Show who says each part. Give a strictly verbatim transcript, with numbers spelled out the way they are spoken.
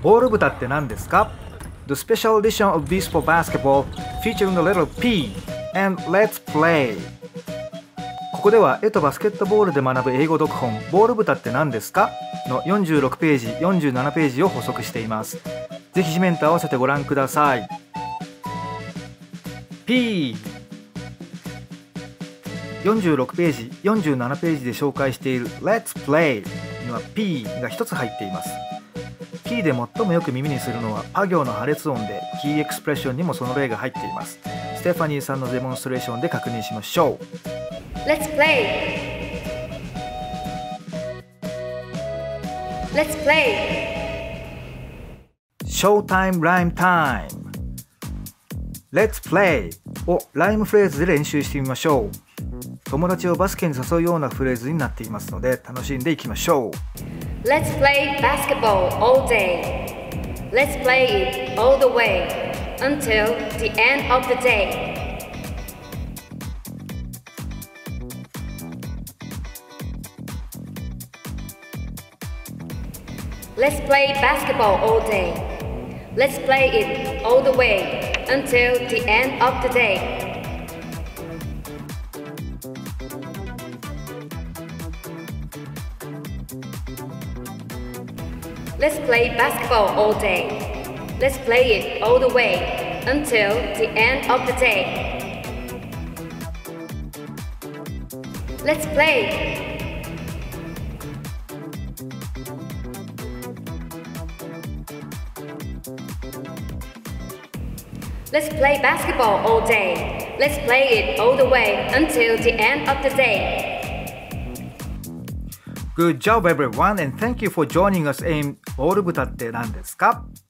Speaker 1: ボール豚って何ですか？ The special edition of Beast for Basketball featuring the letter P and Let's Play。 ここでは絵とバスケットボールで学ぶ英語読本ボール豚って何ですかのよんじゅうろくページ、よんじゅうななページを補足しています。ぜひ紙面と合わせてご覧ください。 P よんじゅうろくページ、よんじゅうななページで紹介している Let's Play には P がひとつ入っています。 P で最もよく耳にするのはパ行の破裂音で、キーエクスプレッションにもその例が入っています。ステファニーさんのデモンストレーションで確認しましょう。
Speaker 2: Let's play. Let's play.
Speaker 1: Showtime Rhyme Time。 Let's Play をライムフレーズで練習してみましょう。友達をバスケに誘うようなフレーズになっていますので楽しんでいきましょう。
Speaker 2: Let's play basketball all day. Let's play it all the way until the end of the day. Let's play basketball all day. Let's play it all the way until the end of the day. Let's play basketball all day. Let's play it all the way until the end of the day. Let's play. Let's play basketball all day. Let's play it all the way until the end of the day.
Speaker 1: Good job everyone and thank you for joining us in ボール豚って何ですか？